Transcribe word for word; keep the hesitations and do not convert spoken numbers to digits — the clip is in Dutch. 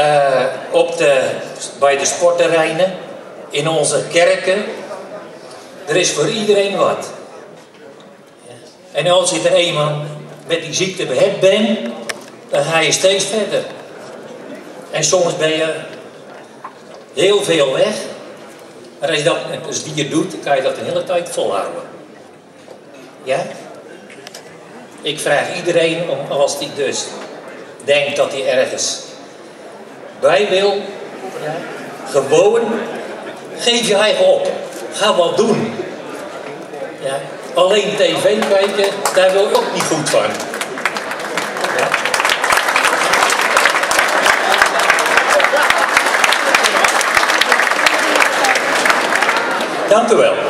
uh, op de, bij de sportterreinen, in onze kerken. Er is voor iedereen wat. En als je er eenmaal met die ziekte behept bent, dan ga je steeds verder. En soms ben je heel veel weg. Maar als je dat met een dier doet, dan kan je dat de hele tijd volhouden. Ja? Ik vraag iedereen om, als die dus denkt dat hij ergens bij wil, ja, gewoon, geef je eigen op. Ga wat doen. Ja? Alleen tv kijken, daar wil ik ook niet goed van. Ja? Dank u wel.